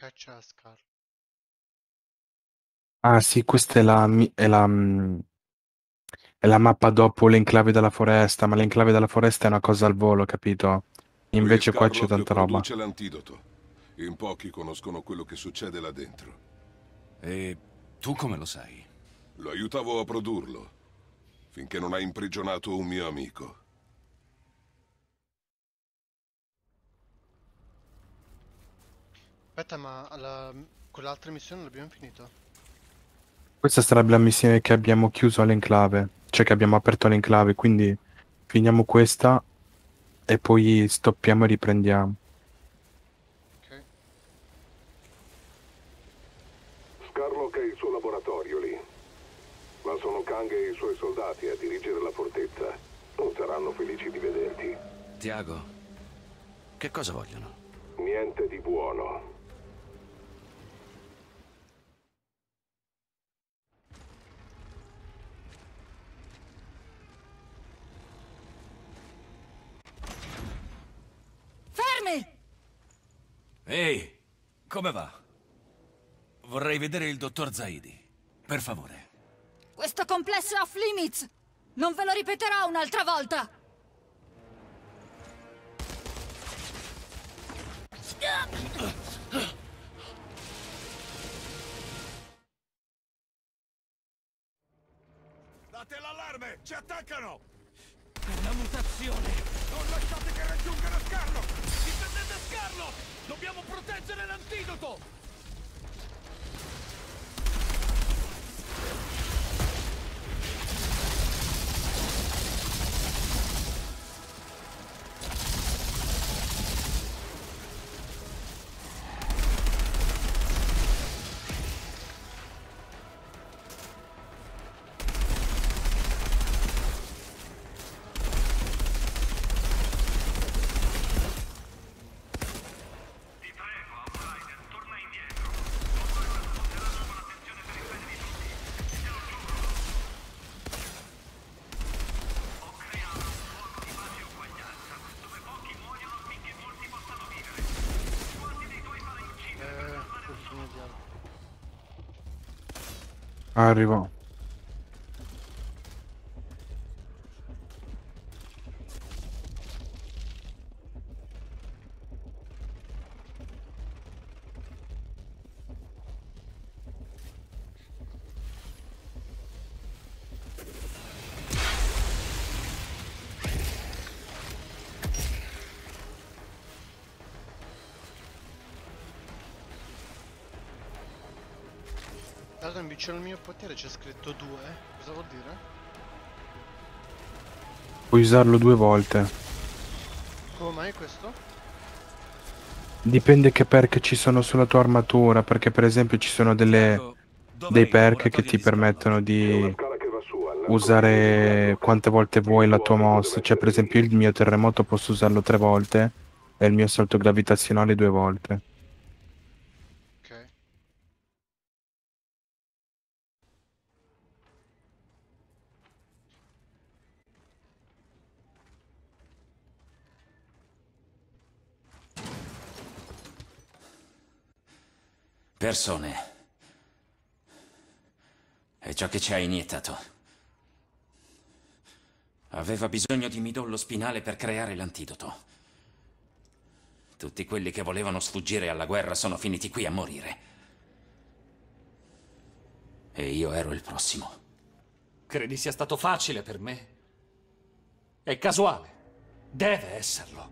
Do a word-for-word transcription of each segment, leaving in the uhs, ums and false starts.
caccia Scar. Ah sì, questa è la, mi- è la, mm, è la mappa dopo l'enclave della foresta, ma l'enclave della foresta è una cosa al volo, capito? Qui Invece qua c'è Scarlock tanta roba. produce l'antidoto. In pochi conoscono quello che succede là dentro. E tu come lo sai? Lo aiutavo a produrlo, finché non ha imprigionato un mio amico. Aspetta, ma la... quell'altra missione l'abbiamo finito? Questa sarebbe la missione che abbiamo chiuso all'enclave, cioè che abbiamo aperto all'enclave, quindi finiamo questa e poi stoppiamo e riprendiamo. Ok. Scarlock è il suo laboratorio lì. Ma sono Kang e i suoi soldati a dirigere la fortezza. Non saranno felici di vederti. Tiago, che cosa vogliono? Niente di buono. Fermi! Ehi, come va? Vorrei vedere il dottor Zaidi. Per favore. Questo complesso è off limits! Non ve lo ripeterò un'altra volta! Date l'allarme! Ci attaccano! È una mutazione! Non lasciate che raggiungano Scarlo! Difendete Scarlo! Dobbiamo proteggere l'antidoto! Eh, ultimo dialogo. Arrivo. Dato in vicino al mio potere c'è scritto due. Cosa vuol dire? Puoi usarlo due volte. Come mai questo? Dipende che perk ci sono sulla tua armatura, perché per esempio ci sono delle, Tiago, dov'è dei il perk che laboratorio ti di Scarlock? permettono C'è una di scala che va su al nascondiglio di usare Scarlock. quante volte vuoi Il la tuo tua amico deve mossa. Cioè, per essere esempio, lì. il mio terremoto posso usarlo tre volte e il mio salto gravitazionale due volte. Ok. Persone. È ciò che ci ha iniettato. Aveva bisogno di midollo spinale per creare l'antidoto. Tutti quelli che volevano sfuggire alla guerra sono finiti qui a morire. E io ero il prossimo. Credi sia stato facile per me? È casuale. Deve esserlo.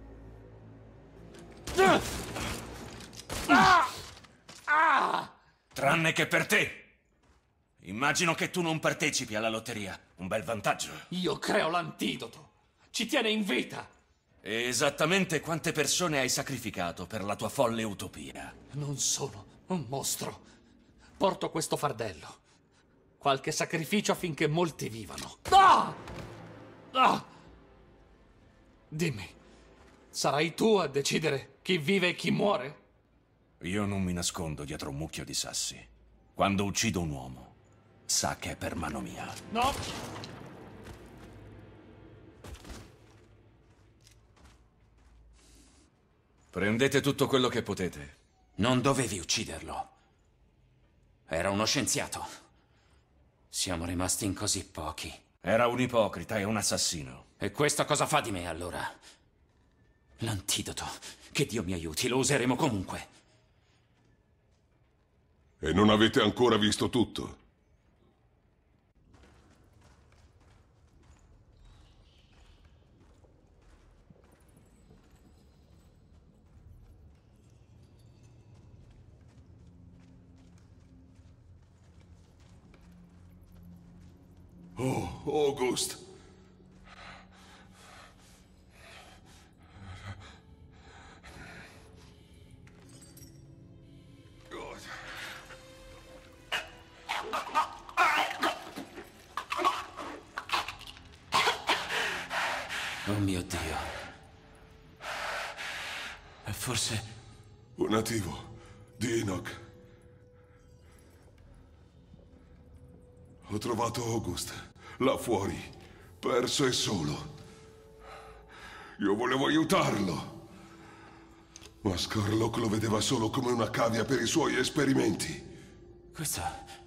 Ah! Ah! Tranne che per te! Immagino che tu non partecipi alla lotteria. Un bel vantaggio. Io creo l'antidoto. Ci tiene in vita. E esattamente quante persone hai sacrificato per la tua folle utopia? Non sono un mostro. Porto questo fardello. Qualche sacrificio affinché molti vivano. Ah! Ah! Dimmi, sarai tu a decidere chi vive e chi muore? Io non mi nascondo dietro un mucchio di sassi. Quando uccido un uomo, sa che è per mano mia. No! Prendete tutto quello che potete Non dovevi ucciderlo. Era uno scienziato. Siamo rimasti in così pochi. Era un ipocrita e un assassino. E questo cosa fa di me, allora? L'antidoto. Che Dio mi aiuti, lo useremo comunque. E non avete ancora visto tutto? Oh, August. Oh mio Dio. È forse... Un nativo di Enoch. Ho trovato August, là fuori, perso e solo. Io volevo aiutarlo, ma Scarlock lo vedeva solo come una cavia per i suoi esperimenti. Questo...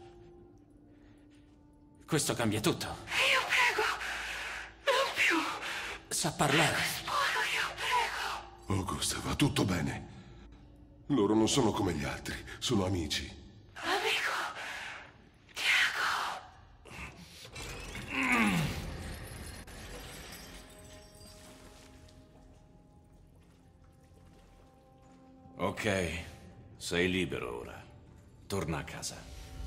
Questo cambia tutto. Io prego, non più. Sa parlare. Buono, io prego. August, va tutto bene. Loro non sono come gli altri, sono amici. Amico, Tiago. Ok, sei libero ora. Torna a casa.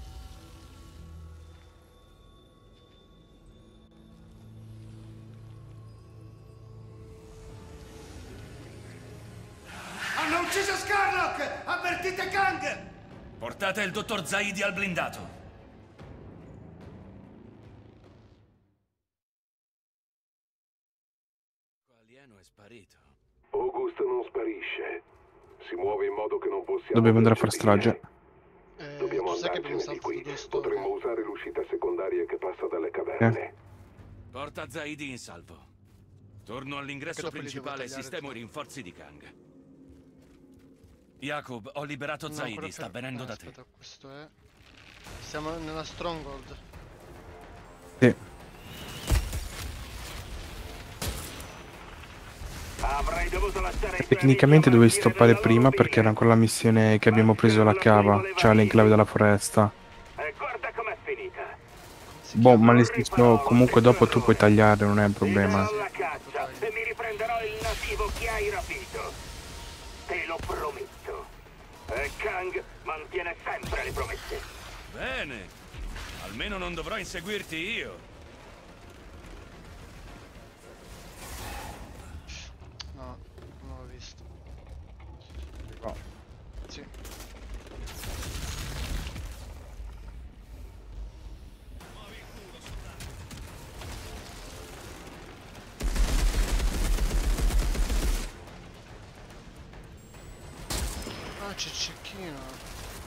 Hanno ucciso Scarlock! Avvertite Kang! Portate il dottor Zaidi al blindato. L'alieno è sparito. August non sparisce. Si muove in modo che non possiamo... Dobbiamo andare a far strage. Eh, Dobbiamo tu sai che abbiamo andarcene di saltato qui. due storie. Potremmo usare l'uscita secondaria che passa dalle caverne. Porta Zaidi in salvo. Torno all'ingresso dopo li devo principale e tagliare sistemo i tutti. rinforzi di Kang. Jacob, ho liberato No, Zaidi, quello sta per- venendo eh, da te. aspetta, questo è... Siamo nella Stronghold. Sì. Avrei dovuto lasciare Tecnicamente dovevi stoppare prima perché era ancora la missione che abbiamo preso la cava, cioè l'enclave della foresta. E guarda com'è finita. Boh, ma nel senso, comunque dopo tu puoi tagliare, non è un problema. alla caccia e mi riprenderò il nativo che hai rapito. Te lo prometto. E Kang mantiene sempre le promesse. Bene. Almeno non dovrò inseguirti io. No, non l'ho visto. Sì. Ah, c'è cecchino.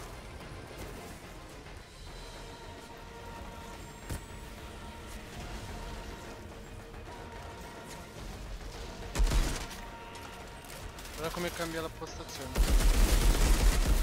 Guarda come cambia la postazione.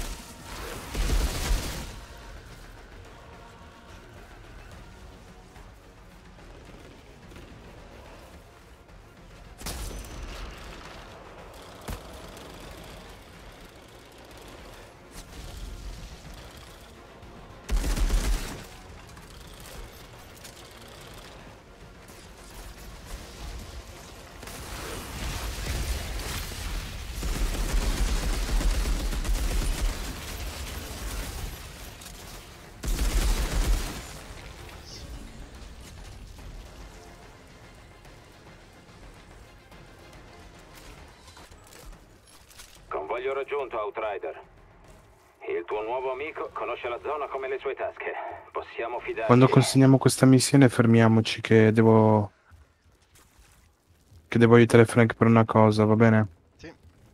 Convoglio raggiunto, Outrider. Il tuo nuovo amico conosce la zona come le sue tasche. Possiamo fidarci. Quando consegniamo questa missione fermiamoci che devo... Che devo aiutare Frank per una cosa, va bene? Sì.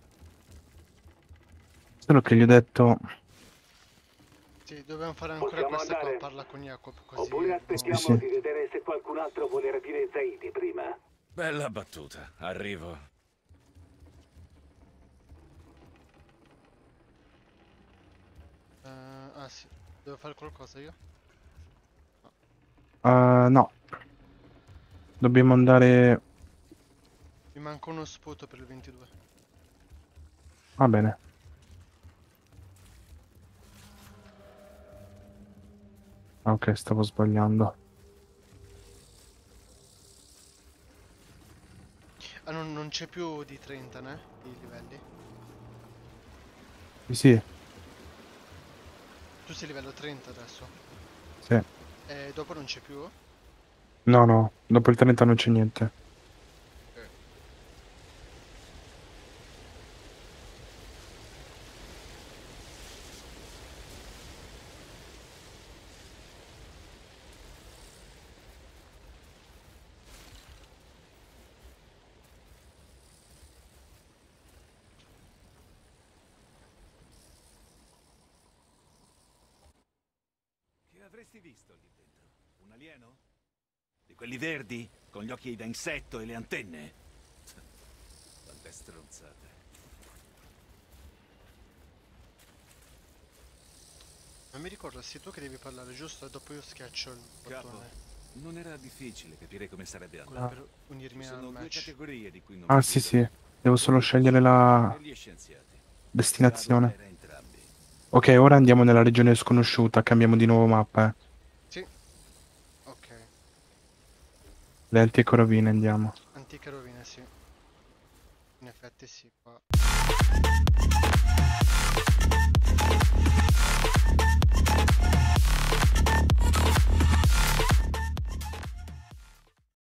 Solo che gli ho detto... Sì, dobbiamo fare ancora Possiamo questa andare? qua, parla con Jacob così. Oppure aspettiamo Sì, sì. di vedere se qualcun altro vuole rapire Zaidi prima. Bella battuta. Arrivo. sì. Devo fare qualcosa io? Uh, no. Dobbiamo andare... Mi manca uno sputo per il ventidue. Va bene. Ah, ok, stavo sbagliando. Ah, non, non c'è più di trenta, né? I livelli. Sì, sì. Tu sei livello trenta adesso. Sì. E dopo non c'è più? No, no, dopo il trenta non c'è niente. Che avresti visto lì dentro? Un alieno? Di quelli verdi? Con gli occhi da insetto e le antenne? Quante stronzate. Non mi ricordo, sei tu che devi parlare, giusto? E dopo io schiaccio il Capo, bottone. non era difficile capire come sarebbe Quello andato. per unirmi Ci al sono due match. categorie di cui non Ah, mi sì, fido. sì. Devo solo scegliere la E gli scienziati. destinazione. Era entrambi. Ok, ora andiamo nella regione sconosciuta. Cambiamo di nuovo mappa, eh. Sì. Ok. Le antiche rovine andiamo. Antiche rovine, sì. In effetti sì, qua.